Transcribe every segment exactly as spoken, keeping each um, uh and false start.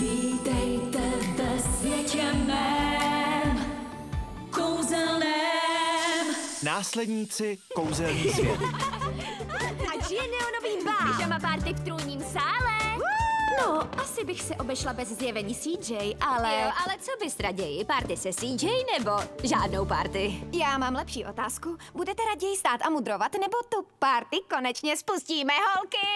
Vítejte ve světě mém kouzelném. Následníci kouzelný svět. Ať je neonový bál! Pyžama party v trůním sále! No, asi bych se obešla bez zjevení C J, ale... Jo, ale co bys raději? Party se C J nebo žádnou party? Já mám lepší otázku. Budete raději stát a mudrovat, nebo tu party konečně spustíme, holky?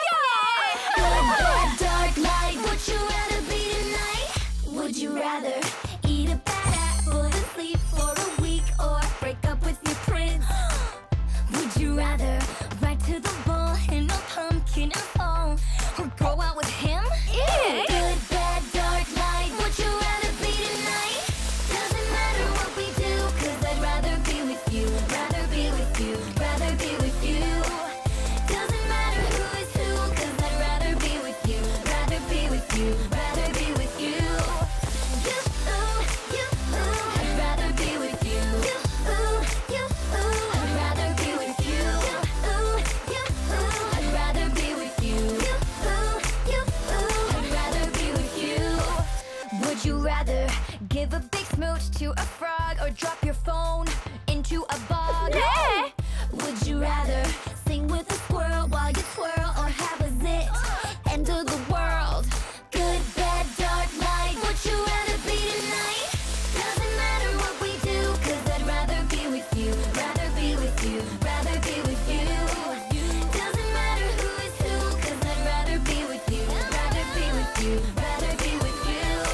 Give a big smooch to a frog or drop your phone into a bog? Yeah! Would you rather sing with a squirrel while you twirl or have a zit? End of the world. Good, bad, dark, light. Would you rather be tonight? Doesn't matter what we do, cause I'd rather be with you. Rather be with you. Rather be with you. Doesn't matter who is who, cause I'd rather be with you. Rather be with you. Rather be with you.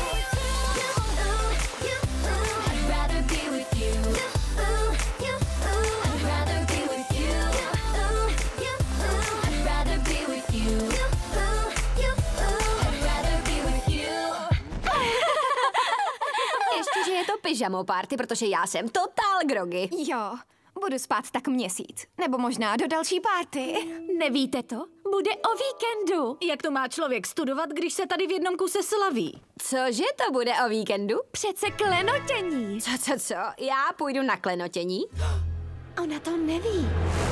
Ještě, že je to pyžamo party, protože já jsem totál grogy. Jo, budu spát tak měsíc. Nebo možná do další party. Nevíte to? Bude o víkendu. Jak to má člověk studovat, když se tady v jednom kuse slaví? Cože to bude o víkendu? Přece klenotění. Co, co, co? Já půjdu na klenotění? Ona to neví.